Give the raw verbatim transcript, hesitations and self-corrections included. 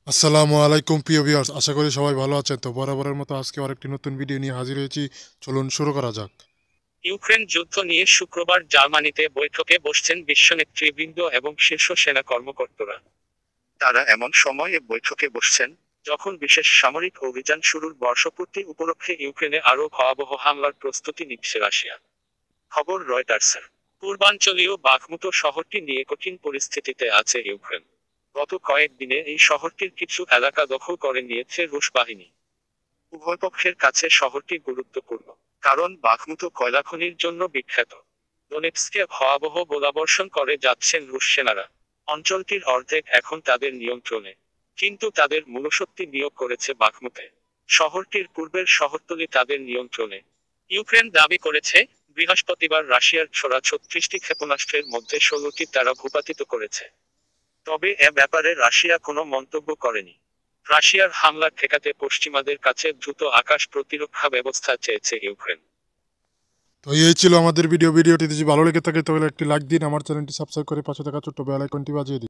আসসালামু আলাইকুম প্রিয় ভিউয়ার্স, আশা করি সবাই ভালো আছেন। তো বরাবরের মতো আজকে আরেকটি নতুন ভিডিও নিয়ে হাজির হয়েছি। চলুন শুরু করা যাক। ইউক্রেন যুদ্ধ নিয়ে শুক্রবার জার্মানিতে বৈঠকে বসছেন বিশ্ব নেতৃবৃন্দ এবং শীর্ষ সেনা কর্মকর্তারা। তারা এমন সময়ে বৈঠকে বসছেন যখন বিশেষ সামরিক অভিযান শুরুর বর্ষপূর্তি উপলক্ষে ইউক্রেনে আরও ভয়াবহ হামলার প্রস্তুতি নিচ্ছে রাশিয়া। খবর রয়টার্সের। পূর্বাঞ্চলীয় বাখমুতো শহরটি নিয়ে কঠিন পরিস্থিতিতে আছে ইউক্রেন। গত কয়েকদিনে এই শহরটির কিছু এলাকা দখল করে নিয়েছে রুশ বাহিনী। উভয় পক্ষের কাছে শহরটি গুরুত্বপূর্ণ, কারণ বাখমুতো কয়লা খনির জন্য বিখ্যাত। দোনেৎস্কে ভয়াবহ গোলাবর্ষণ করে যাচ্ছেন রুশ সেনারা। অঞ্চলটির অর্ধেক এখন তাদের নিয়ন্ত্রণে, কিন্তু তাদের মূলশক্তি নিয়োগ করেছে বাখমুতে। শহরটির পূর্বের শহরতলি তাদের নিয়ন্ত্রণে। ইউক্রেন দাবি করেছে, বৃহস্পতিবার রাশিয়ার ছোড়া ছত্রিশটি ক্ষেপণাস্ত্রের মধ্যে ষোলোটি তারা ভূপাতিত করেছে। তবে এ ব্যাপারে রাশিয়া কোনো মন্তব্য করেনি। রাশিয়ার হামলা ঠেকাতে পশ্চিমাদের কাছে দ্রুত আকাশ প্রতিরক্ষা ব্যবস্থা চেয়েছে ইউক্রেন। তো এই ছিল আমাদের ভিডিও। ভিডিওটি যদি ভালো লেগে থাকে তাহলে একটি লাইক দিন, আমার চ্যানেলটি সাবস্ক্রাইব করে পাশে থাকা ছোট্ট বেল আইকনটি বাজিয়ে দিন।